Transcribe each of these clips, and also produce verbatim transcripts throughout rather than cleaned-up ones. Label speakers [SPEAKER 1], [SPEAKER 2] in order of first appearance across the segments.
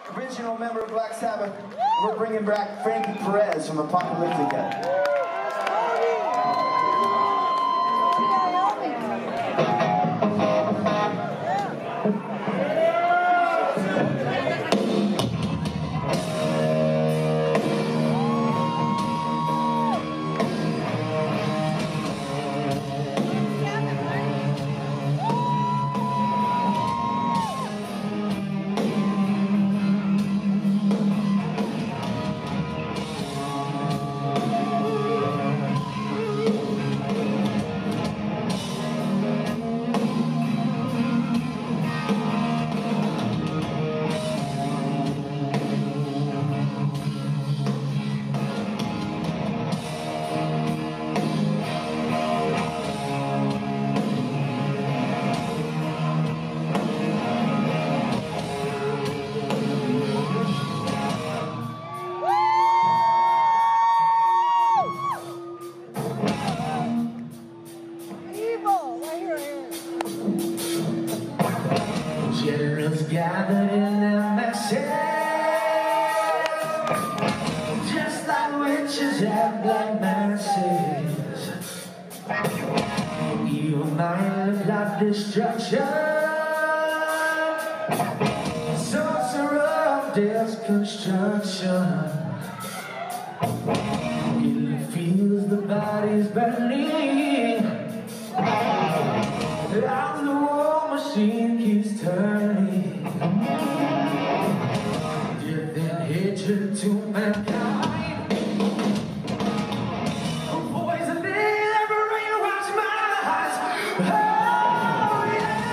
[SPEAKER 1] original member of Black Sabbath. We're bringing back Frankie Perez from Apocalyptica. Generals gathered in their masses, just like witches have black masses. Evil mind of life destruction, sorcerer of death's construction. It feels the body's burning, as the war machine keeps turning. Death and hatred to mankind, a poison that brainwash minds. Oh yeah.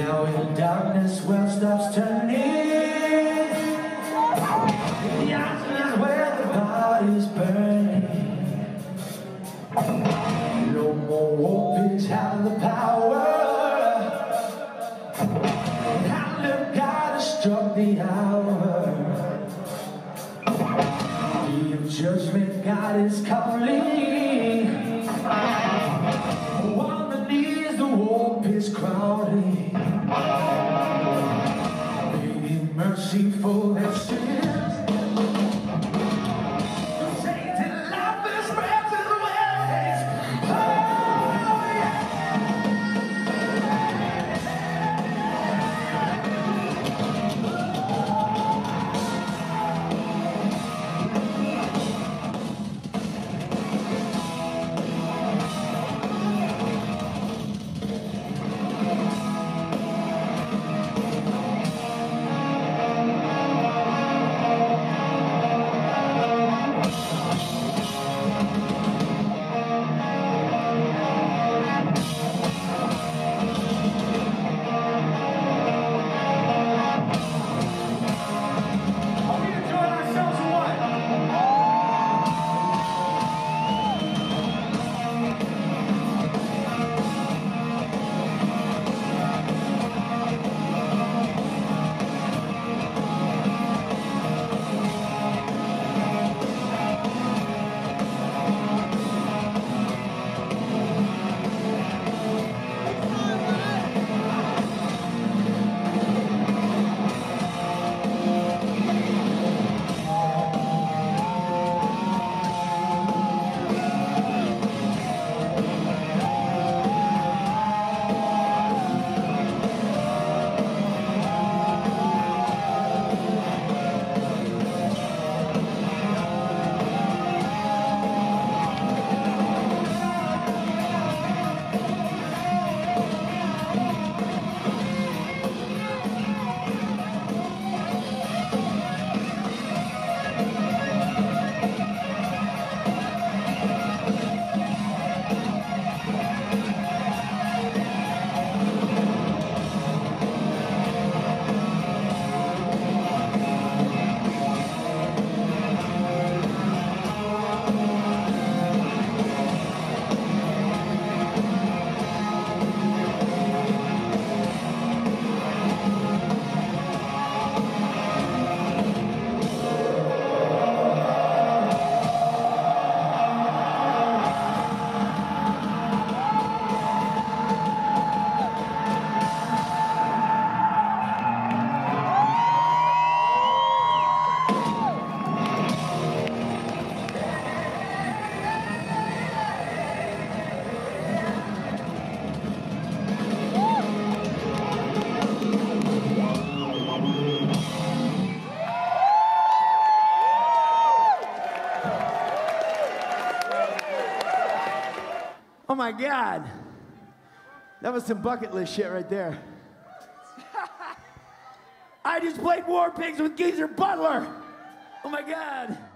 [SPEAKER 1] Now in darkness well stops turning, the ashes where the body's burning. No more war pigs have the power. Hand of God has struck the hour. Day of judgment, God is calling. On the knees, the war pigs crowding. Be mercy for their sins.
[SPEAKER 2] Oh my God. That was some bucket list shit right there. I just played War Pigs with Geezer Butler. Oh my God.